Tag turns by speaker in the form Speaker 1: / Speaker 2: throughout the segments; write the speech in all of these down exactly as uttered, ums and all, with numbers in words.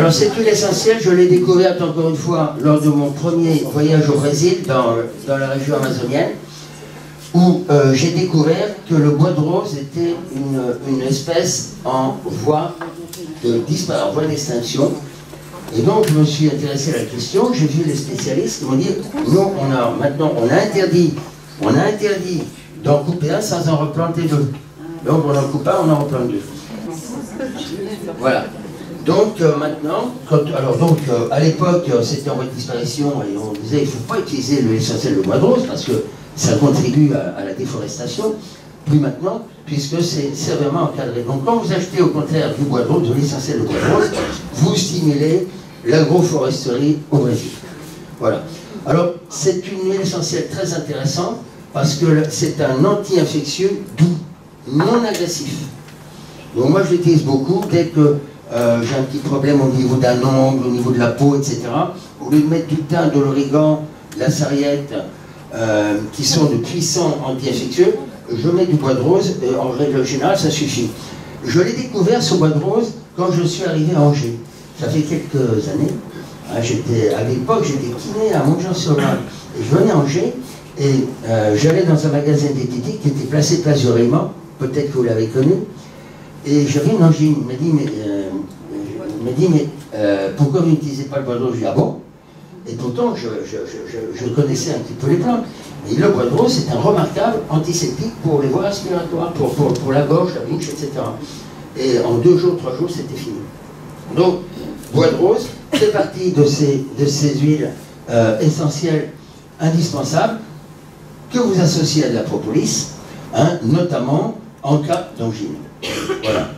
Speaker 1: Alors cette huile essentielle, je l'ai découverte encore une fois lors de mon premier voyage au Brésil, dans, dans la région amazonienne, où euh, j'ai découvert que le bois de rose était une, une espèce en voie de disparition, en voie d'extinction. Et donc je me suis intéressé à la question, j'ai vu les spécialistes qui m'ont dit non, on a maintenant on a interdit, on a interdit d'en couper un sans en replanter deux. Donc on en coupe un, on en replante deux. Voilà. Donc euh, maintenant, quand, alors donc euh, à l'époque euh, c'était en voie de disparition et on disait il ne faut pas utiliser l'huile essentielle de bois de rose parce que ça contribue à, à la déforestation. Puis maintenant, puisque c'est sévèrement encadré. Donc quand vous achetez au contraire du bois de rose, de l'huile essentielle de bois de rose, vous stimulez l'agroforesterie au Brésil. Voilà. Alors c'est une huile essentielle très intéressante parce que c'est un anti-infectieux doux, non agressif. Donc moi je l'utilise beaucoup dès que Euh, j'ai un petit problème au niveau d'un ongle, au niveau de la peau, et cetera. Au lieu de mettre du thym, de l'origan, de la sarriette, euh, qui sont de puissants anti-infectieux, je mets du bois de rose, et en règle générale, ça suffit. Je l'ai découvert, ce bois de rose, quand je suis arrivé à Angers. Ça fait quelques années. Hein, à l'époque, j'étais kiné à Montjean-sur-Marne. Et je venais à Angers, et euh, j'allais dans un magasin diététique qui était placé place du Raymond, peut-être que vous l'avez connu. Et j'avais une angine, il m'a dit, mais, euh, il m'a dit, mais euh, pourquoi vous n'utilisez pas le bois de rose? Je dis, ah bon? Et pourtant, je, je, je, je connaissais un petit peu les plantes. Et le bois de rose, c'est un remarquable antiseptique pour les voies respiratoires, pour, pour, pour la gorge, la bouche, et cetera. Et en deux jours, trois jours, c'était fini. Donc, bois de rose fait partie de ces, de ces huiles euh, essentielles indispensables que vous associez à de la propolis, hein, notamment en cas d'angine. Voilà.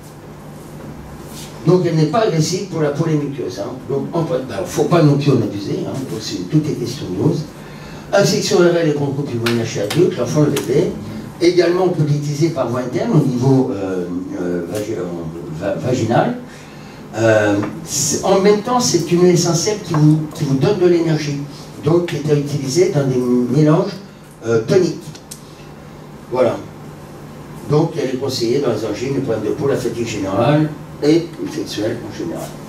Speaker 1: Donc elle n'est pas agressive pour la peau muqueuse. Hein. Donc il ne ben, faut pas non plus en abuser, hein, tout est question de dose. Infection R L et bronchopulmonaire chez adulte, l'enfant, le bébé. Également on peut l'utiliser par voie interne au niveau euh, euh, vaginal. Euh, en même temps c'est une huile essentielle qui vous, qui vous donne de l'énergie, donc qui est à utiliser dans des mélanges euh, toniques. Voilà. Donc elle est conseillée dans les angines, les problèmes de peau, la fatigue générale et sexuelle en général.